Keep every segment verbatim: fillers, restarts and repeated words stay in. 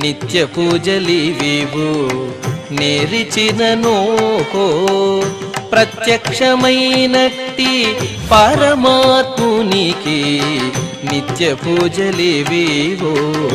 నిత్య పూజలివివు నేరిచిననో ప్రత్యక్షమైనట్టి పరమాత్మునికి నిత్య పూజలివివో.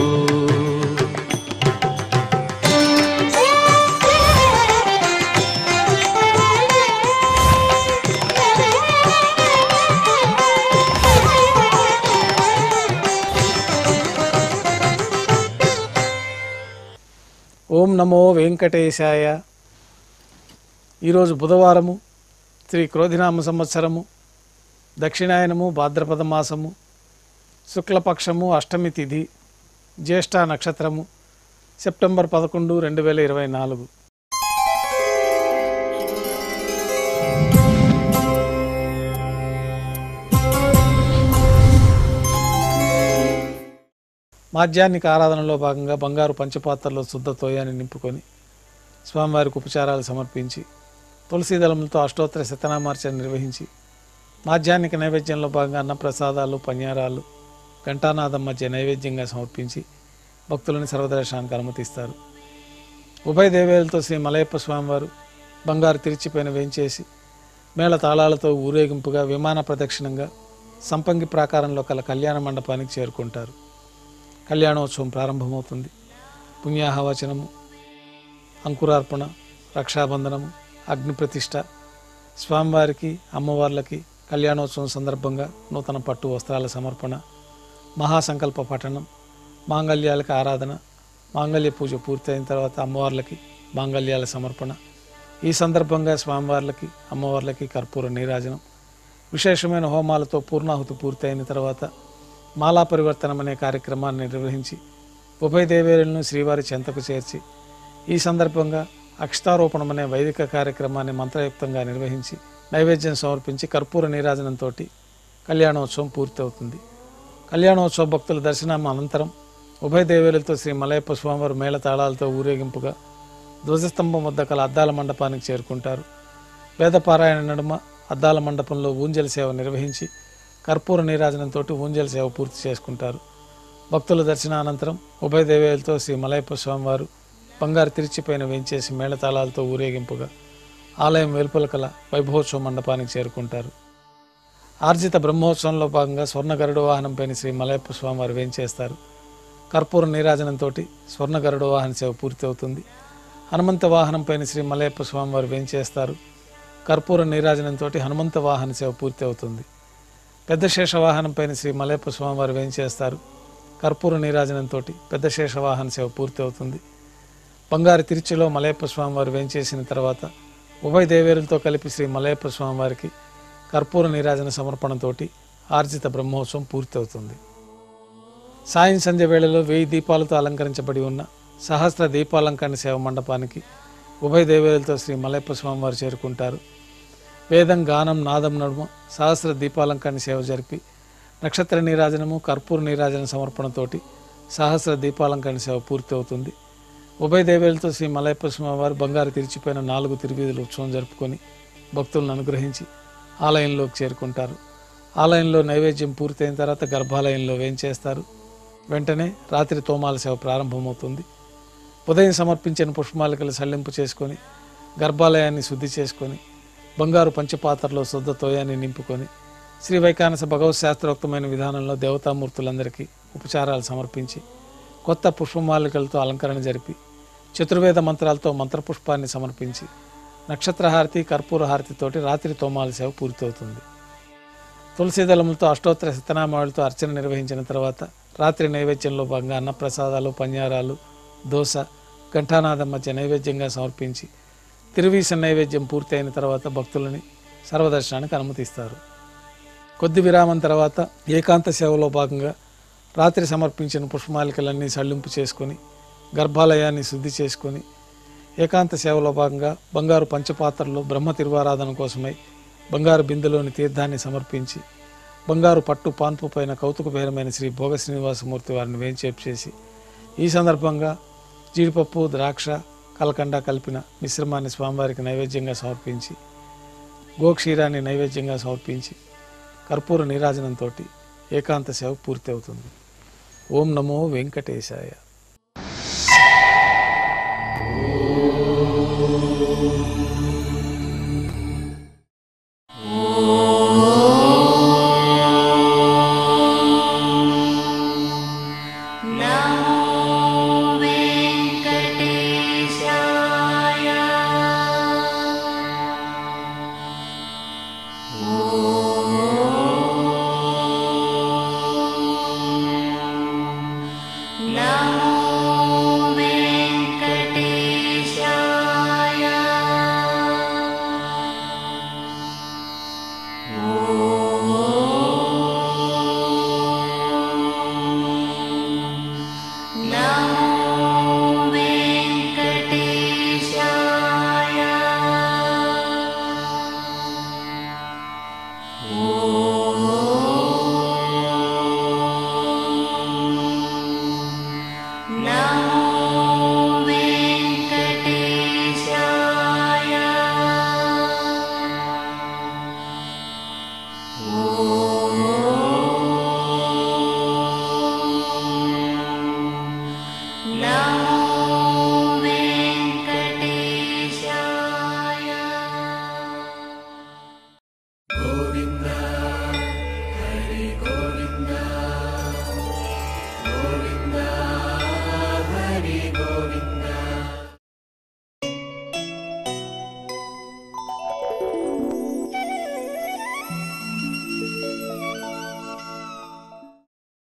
ఓం నమో వెంకటేశాయ. ఈరోజు బుధవారము, శ్రీ క్రోధినామ సంవత్సరము, దక్షిణాయనము, భాద్రపద మాసము, శుక్లపక్షము, అష్టమి తిథి, జ్యేష్ఠ నక్షత్రము, సెప్టెంబర్ పదకొండు రెండు వేల ఇరవై నాలుగు. మాధ్యాహ్నిక ఆరాధనలో భాగంగా బంగారు పంచపాత్రలో శుద్ధ తోయాన్ని నింపుకొని స్వామివారికి ఉపచారాలు సమర్పించి తులసీ దళములతో అష్టోత్తర శతనామార్చన నిర్వహించి మాధ్యాహ్నిక నైవేద్యంలో భాగంగా అన్నప్రసాదాలు, పన్యారాలు, ఘంటానాదం మధ్య నైవేద్యంగా సమర్పించి భక్తులని సర్వదర్శనానికి అనుమతిస్తారు. ఉభయ దేవేలతో శ్రీ మలయప్ప స్వామివారు బంగారు తిరిచిపైన వేంచేసి మేళ తాళాలతో ఊరేగింపుగా విమాన ప్రదక్షిణంగా సంపంగి ప్రాకారంలో కల కళ్యాణ మండపానికి చేరుకుంటారు. కళ్యాణోత్సవం ప్రారంభమవుతుంది. పుణ్యాహవచనము, అంకురార్పణ, రక్షాబంధనము, అగ్నిప్రతిష్ఠ, స్వామివారికి అమ్మవార్లకి కళ్యాణోత్సవం సందర్భంగా నూతన పట్టు వస్త్రాల సమర్పణ, మహాసంకల్ప పఠనం, మాంగళ్యాలకు ఆరాధన, మాంగళ్య పూజ పూర్తయిన తర్వాత అమ్మవార్లకి మాంగళ్యాల సమర్పణ. ఈ సందర్భంగా స్వామివార్లకి అమ్మవార్లకి కర్పూర నీరాజనం, విశేషమైన హోమాలతో పూర్ణాహుతి పూర్తయిన తర్వాత మాలా పరివర్తనం అనే కార్యక్రమాన్ని నిర్వహించి ఉభయ దేవేరులను శ్రీవారి చెంతకు చేర్చి ఈ సందర్భంగా అక్షతారోపణం అనే వైదిక కార్యక్రమాన్ని మంత్రయుక్తంగా నిర్వహించి నైవేద్యం సమర్పించి కర్పూర నీరాజనంతో కళ్యాణోత్సవం పూర్తవుతుంది. కళ్యాణోత్సవ భక్తుల దర్శనం అనంతరం ఉభయ దేవేరులతో శ్రీ మలయప్ప స్వామివారు మేళ తాళాలతో ఊరేగింపుగా ధ్వజస్తంభం వద్ద కల అద్దాల మండపానికి చేరుకుంటారు. వేదపారాయణ నడుమ అద్దాల మండపంలో ఊంజల్ సేవ నిర్వహించి కర్పూర నీరాజనంతో ఊంజల్ సేవ పూర్తి చేసుకుంటారు. భక్తుల దర్శనానంతరం ఉభయ దేవేలతో శ్రీ మలయప్ప స్వామివారు బంగారు తిరిచిపైన వేంచేసి మేళతాళాలతో ఊరేగింపుగా ఆలయం వెలుపల కల వైభవోత్సవ మండపానికి చేరుకుంటారు. ఆర్జిత బ్రహ్మోత్సవంలో భాగంగా స్వర్ణ గరుడ వాహనంపైన శ్రీ మలయప్ప స్వామివారు వేంచేస్తారు. కర్పూర నీరాజనంతో స్వర్ణ గరుడ వాహన సేవ పూర్తి అవుతుంది. హనుమంత వాహనంపైన శ్రీ మలయప్ప స్వామివారు వేంచేస్తారు. కర్పూర నీరాజనంతో హనుమంత వాహన సేవ పూర్తి అవుతుంది. పెద్ద శేషవాహనంపైన శ్రీ మలయప్ప స్వామివారు వేంచేస్తారు. కర్పూర నీరాజనంతో పెద్ద శేషవాహన సేవ పూర్తి అవుతుంది. బంగారు తిరుచిలో మలయప్ప స్వామివారు వేంచేసిన తర్వాత ఉభయ దేవేరులతో కలిపి శ్రీ మలయప్ప స్వామివారికి కర్పూర నీరాజన సమర్పణతో ఆర్జిత బ్రహ్మోత్సవం పూర్తి అవుతుంది. సాయం సంధ్య వేళలో వెయ్యి దీపాలతో అలంకరించబడి ఉన్న సహస్ర దీపాలంకరణ సేవ మండపానికి ఉభయ దేవేరులతో శ్రీ మలయప్ప స్వామివారు చేరుకుంటారు. వేదం, గానం, నాదం నడుమ సహస్ర దీపాలంకరణ సేవ జరిపి నక్షత్ర నీరాజనము, కర్పూర నీరాజన సమర్పణతోటి సహస్ర దీపాలంకరణ సేవ పూర్తి అవుతుంది. ఉభయ దేవేలతో శ్రీ మలయప్ప స్వామివారు బంగారు తిరిచిపోయిన నాలుగు తిరువీధుల ఉత్సవం జరుపుకొని భక్తులను అనుగ్రహించి ఆలయంలోకి చేరుకుంటారు. ఆలయంలో నైవేద్యం పూర్తయిన తర్వాత గర్భాలయంలో వేంచేస్తారు. వెంటనే రాత్రి తోమాల సేవ ప్రారంభమవుతుంది. ఉదయం సమర్పించిన పుష్పమాలికలు సల్లింపు చేసుకొని గర్భాలయాన్ని శుద్ధి చేసుకొని బంగారు పంచపాత్రలో శుద్ధ తోయాన్ని నింపుకొని శ్రీ వైకానస భగవత్ శాస్త్రోక్తమైన విధానంలో దేవతామూర్తులందరికీ ఉపచారాలు సమర్పించి కొత్త పుష్పమాలికలతో అలంకరణ జరిపి చతుర్వేద మంత్రాలతో మంత్రపుష్పాన్ని సమర్పించి నక్షత్రహారతి, కర్పూర హారతితోటి రాత్రి తోమాల సేవ పూర్తవుతుంది. తులసీదళములతో అష్టోత్తర శతనామాలతో అర్చన నిర్వహించిన తర్వాత రాత్రి నైవేద్యంలో భాగంగా అన్నప్రసాదాలు, పన్యారాలు, దోశ, ఘంటానాదం మధ్య నైవేద్యంగా సమర్పించి తిరువీస నైవేద్యం పూర్తి అయిన తర్వాత భక్తులని సర్వదర్శనానికి అనుమతిస్తారు. కొద్ది విరామం తర్వాత ఏకాంత సేవలో భాగంగా రాత్రి సమర్పించిన పుష్పమాలికలన్నీ సళ్లింపు చేసుకొని గర్భాలయాన్ని శుద్ధి చేసుకొని ఏకాంత సేవలో భాగంగా బంగారు పంచపాత్రలో బ్రహ్మ తిరువారాధన కోసమై బంగారు బిందెలోని తీర్థాన్ని సమర్పించి బంగారు పట్టు పాన్పు పైన కౌతుకభేరమైన శ్రీ భోగ శ్రీనివాసమూర్తి వారిని వేంచేపు చేసి ఈ సందర్భంగా జీడిపప్పు, ద్రాక్ష, కలకండ కలిపిన మిశ్రమాన్ని స్వామివారికి నైవేద్యంగా సమర్పించి గోక్షీరాన్ని నైవేద్యంగా సమర్పించి కర్పూర నీరాజనంతో ఏకాంత సేవ పూర్తి అవుతుంది. ఓం నమో వెంకటేశాయ.